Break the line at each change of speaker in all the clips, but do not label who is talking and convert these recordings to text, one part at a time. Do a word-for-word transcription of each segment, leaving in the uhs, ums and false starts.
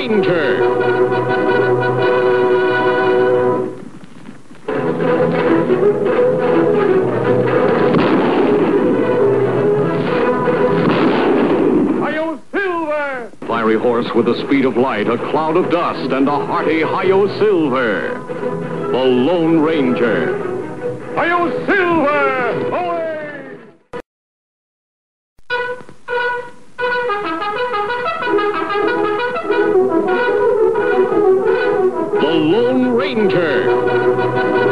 Ranger. Hi-Yo Silver! Fiery horse with the speed of light, a cloud of dust, and a hearty Hi-Yo Silver. The Lone Ranger. Hi-Yo Silver! Away! The Lone Ranger.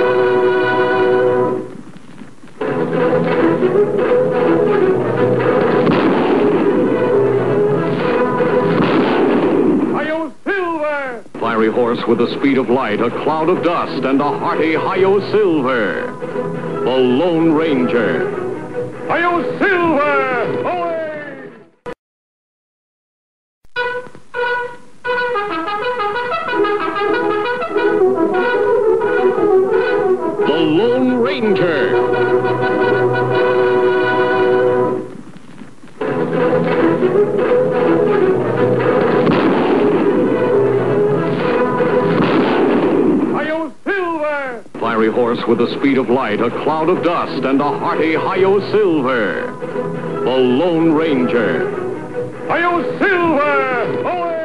Hi-Yo Silver! Fiery horse with the speed of light, a cloud of dust, and a hearty Hi-Yo Silver. The Lone Ranger. Hi-Yo Silver! Away! The Lone Ranger. Hi-Yo Silver! Fiery horse with the speed of light, a cloud of dust, and a hearty Hi-Yo Silver. The Lone Ranger. Hi-Yo Silver! Away!